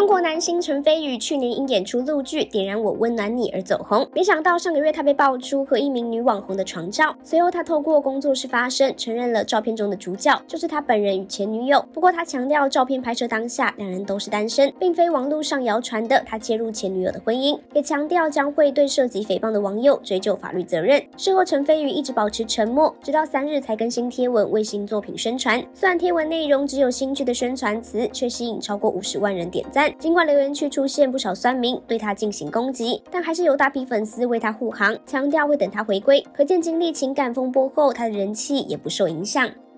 中国男星陈飞宇去年因演出陆剧《点燃我温暖你》而走红，没想到上个月他被爆出和一名女网红的床照，随后他透过工作室发声，承认了照片中的主角就是他本人与前女友。不过他强调，照片拍摄当下两人都是单身，并非网络上谣传的他介入前女友的婚姻，也强调将会对涉及诽谤的网友追究法律责任。事后陈飞宇一直保持沉默，直到3日才更新贴文为新作品宣传。虽然贴文内容只有新剧的宣传词，却吸引超过50万人点赞。尽管留言区出现不少酸民对他进行攻击，但还是有大批粉丝为他护航，强调会等他回归。可见经历情感风波后，他的人气也不受影响。